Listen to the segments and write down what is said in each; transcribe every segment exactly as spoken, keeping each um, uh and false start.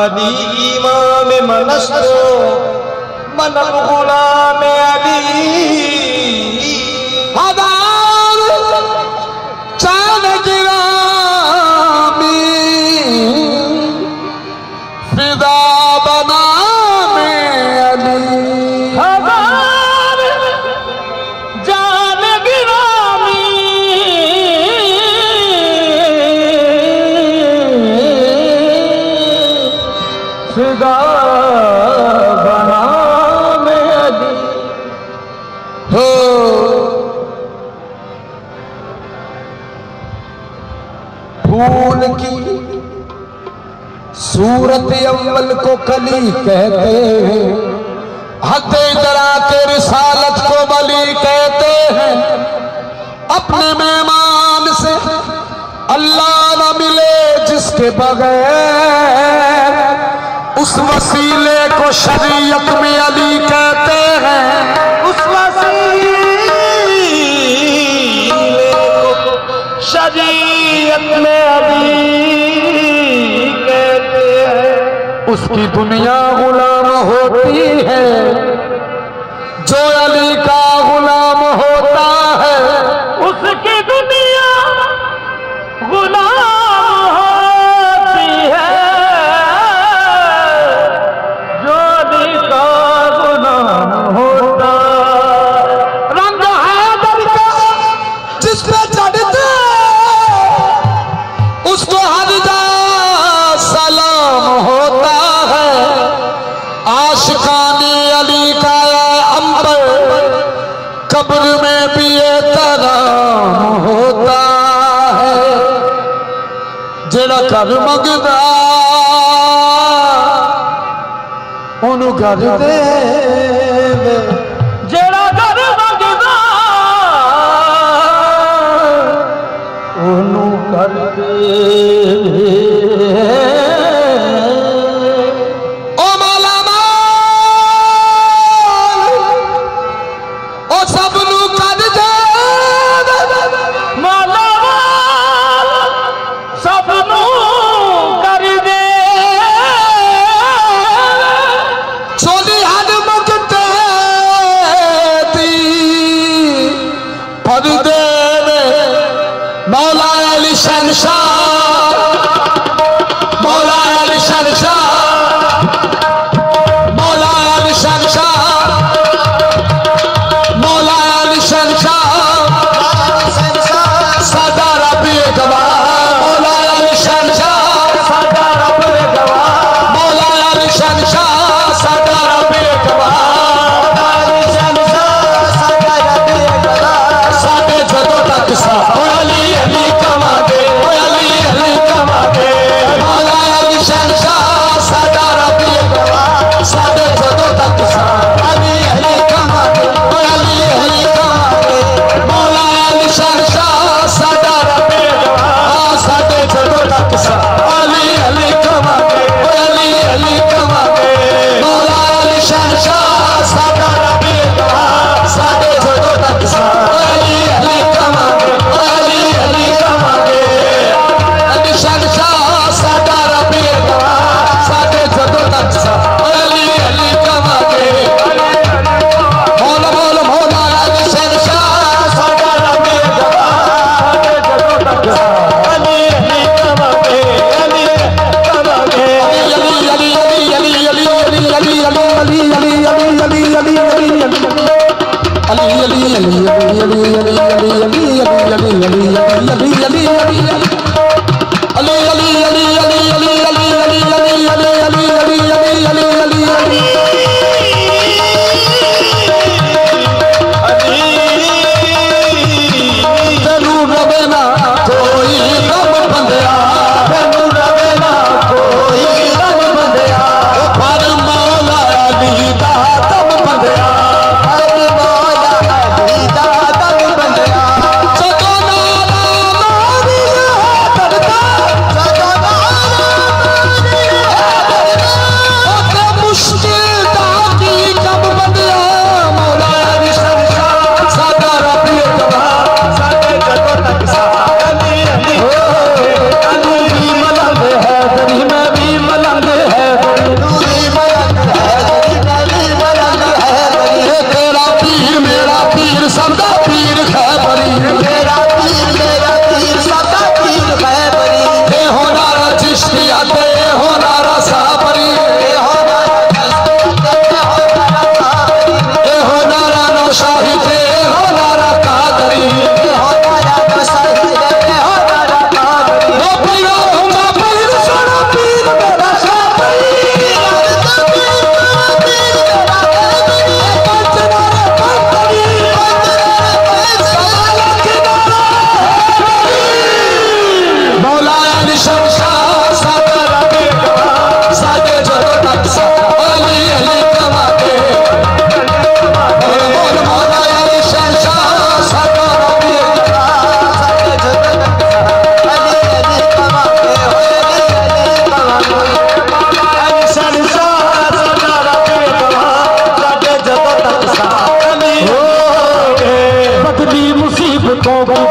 अली इमाम मनस्तो मन गुलाम अली हजार चांद गिरामी फिदा बना में अली हजार जान गिरामी फिदा बना में अली हो। फूल की सूरत अव्वल को कली कहते हैं, हद दरा के रिसालत को बली कहते हैं। अपने मेहमान से अल्लाह न मिले जिसके बगैर, उस वसीले को शरीयत में अली कहते हैं। उस वसीले को शरीयत में अली कहते हैं। उसकी दुनिया गुलाम होती है जो अली का गुलाम होता है। उसकी दुनिया गुलाम होती है जो अली का गुलाम होता। रंग हैदर का जिस पे चढ़ते उसको हर जा सलाम होता है। आशिकाने अली का अंबर कब्र में भी एहतराम होता है। जेड़ा कर मंगदा उन्हों कर दे, जेड़ा कर मंगदा उन्हों कर दे। मौला अली शहंशाह, मौला अली शहंशाह, मौला अली शहंशाह, मौला अली शहंशाह, सादा रब गवाह। मौला अली शहंशाह, सादा रब गवाह। मौला अली शहंशाह, सादा रब गवाह। साडे जदों तक सा चको नाला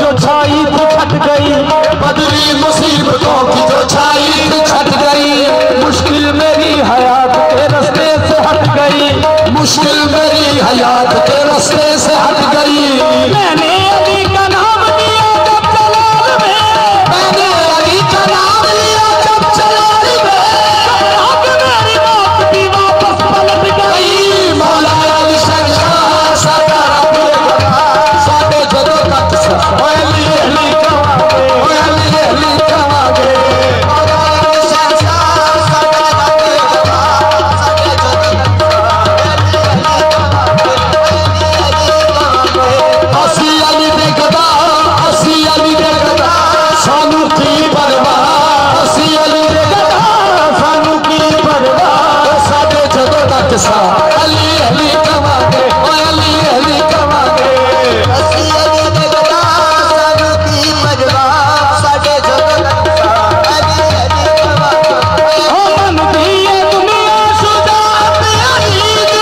जो छाई थी छट गई, बदली मुसीबतों की जो छाई थी छट गई। मुश्किल मेरी हयात के रास्ते से हट गई, मुश्किल मेरी हयात के रास्ते से हट गई। मैंने अली का नाम लिया जब जलाल में, मैंने अली का नाम लिया जब जलाल में, मेरी मौत भी वापस पलट गई। मौला अली शहंशाह साडा रब साडे जदों तक ओए अली अली कवांगे, ओए अली अली कवांगे। मौला अली शहंशाह साडा रब साडे जदों तक असी अली दे गदा, असी अली दे गदा सानू की परवाह, असी अली दे गदा सानू की परवाह। साडे जदों तक सा अली अली कवांगे, ओए अली अली कवांगे। असी अली दे गदा सानू की परवाह, साडे जदों तक सा अली अली कवांगे। ओ मन दी ये दुनिया शुजात अली दी,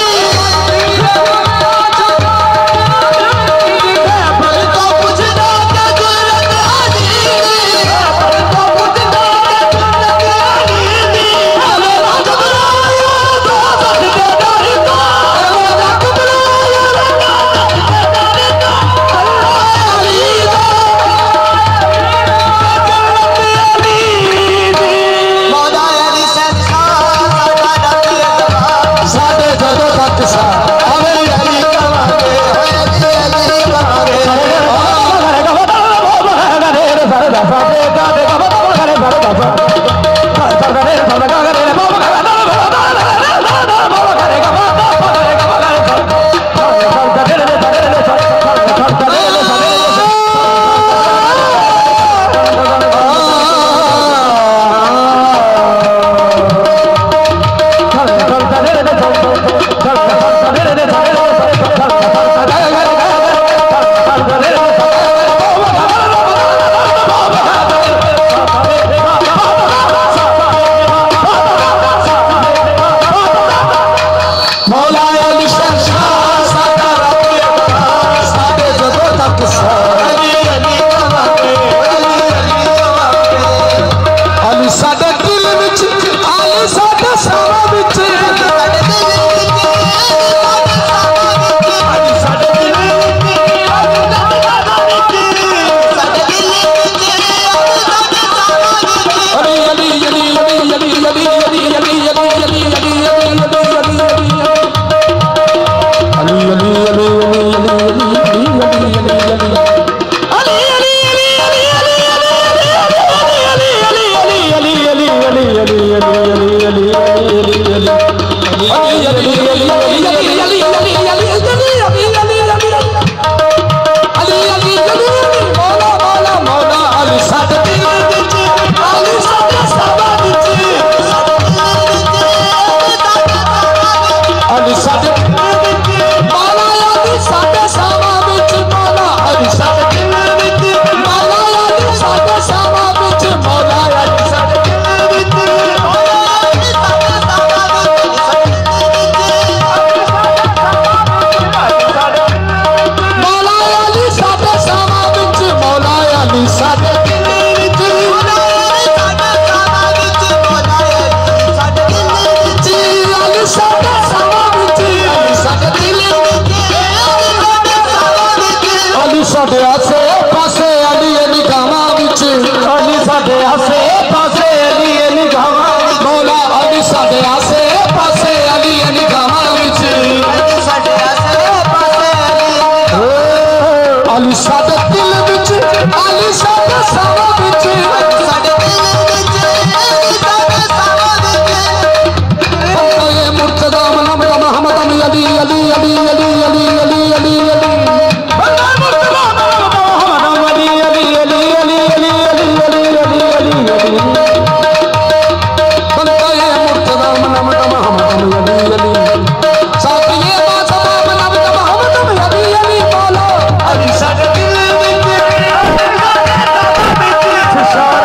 शान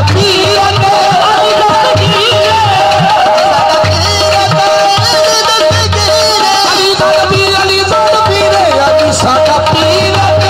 पीर अली दस्तगीर अली दस्तगीर अली दस्तगीर अली साडा पीर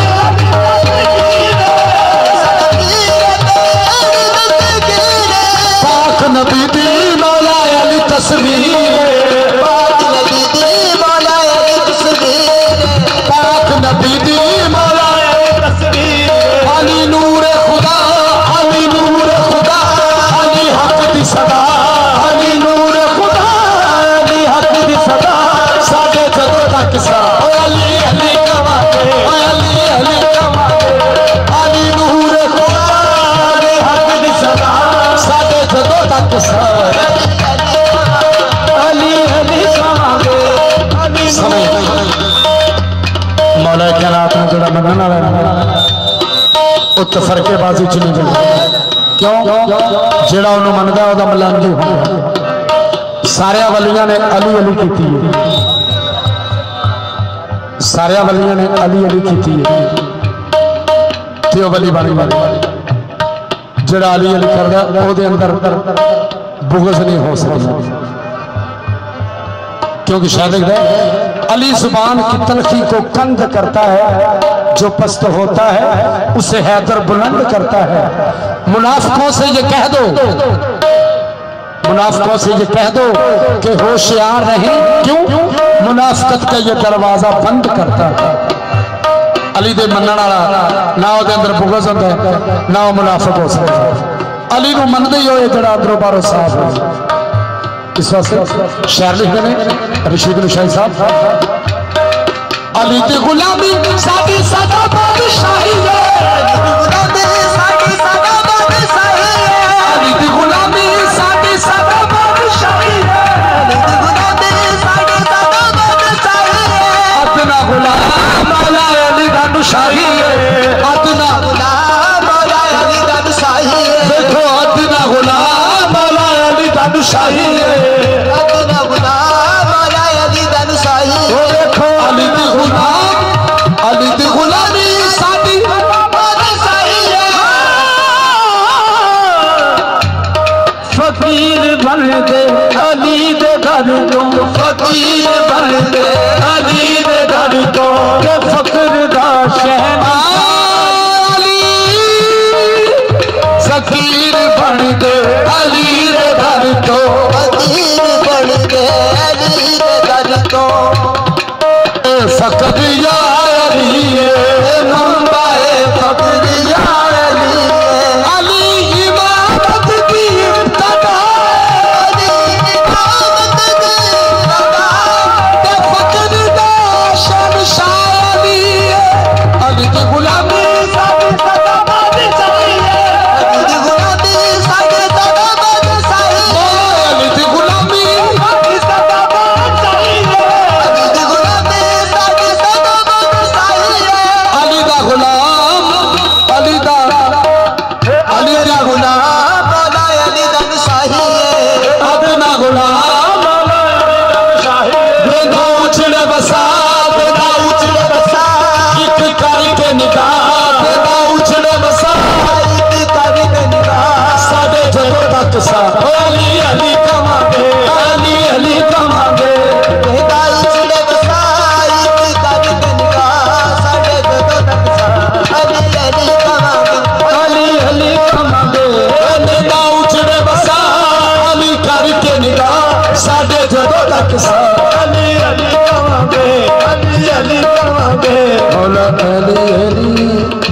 पाक नबी दी मौला अली तस्वीर पाक नबी दी मौला अली तस्वीर पाक नबी दी मौला अली तस्वीर अली नूर खुदा अली नूर खुदा अली हक दी सदा अली नूर खुदा अली हक दी सदा साडे जदों तक सा अली अली कवांगे अली अली कवांगे अली नूर खुदा अली हक दी सदा साडे जदों तक सा अली अली कवांगे अली मौला कायनात ने जोड़ा मनन वाला वो तफरकेबाजी च नहीं जाता क्यों जेड़ा उन्होंने मनदा ओदा मलांदी होंदा सारे वलियां ने अली अली कीती है सारे वलियां ने अली अली कीती है ते ओ वली बन गया जेड़ा अली अली करदा ओदे अंदर बुग़्ज़ नहीं हो सकता क्योंकि शायद अली जुबान की तलखी को कंद करता है जो पस्त होता है उसे हैदर बुलंद करता है। मुनाफिकों से ये कह दो मुनाफिकों से ये कह दो कि होशियार रहें क्यों मुनाफिकत का ये दरवाजा बंद करता है। अली दे मनण वाला ना उहदे अंदर बुग़्ज़ होंदा है ना वो मुनाफिक हो सकता अली नूं मनदे ही होए जेड़ा अंदरों बाहरों साफ हो। इस वास्ते शायर लिखते हैं रशीद शाही साहब अली दी गुलामी साडी सदा बादशाही है अली दी गुलामी साडी सदा बादशाही है अदना गुलाम मौला अली दा शाही है अदना गुलाम मौला अली दा शाही है देखो अदना गुलाम मौला अली दा शाही है अदना गुलाम मौला अली दा शाही है देखो अली दी गुलाम अली दी गुलामी साडी बादशाही है फकीर बन दे अली दे घर तो फकीर बन दे अली दे घर तो के फकर दा शहनाज़ अली फकीर बन दे अली दे घर तो फकीर बन दे अली दे घर तो फकर या अली मंबाए फकर या अली अली इमामत की इब्तदा अली इमामत की इब्तदा ते फकर दा शहंशाह अली अली दी गुलामी साडी सदा बादशाही है अली दी गुलामी साडी सदा बादशाही है अली दी गुलामी साडी सदा बादशाही है अली दी गुलामी साडी सदा बादशाही है अली दा गुलाम अली दा अली दा गुलाम मौला अली दा शाही है अदना गुलाम मौला अली दा शाही बेदा उछड़े बसा बेदा उछड़े बसा एक करके निकाह बेदा उछड़े बसा एक करके निकाह साडे जदों तक सा अली अली कवांगे अली अली कवांगे बेदा उछड़े बसा एक करके निकाह साडे जदों तक सा अली अली कवांगे अली अली कवांगे बेदा उछड़े बसा अली करके निकाह साडे जदों तक सा अली अली कवांगे अली अली कवांगे मौला अली अली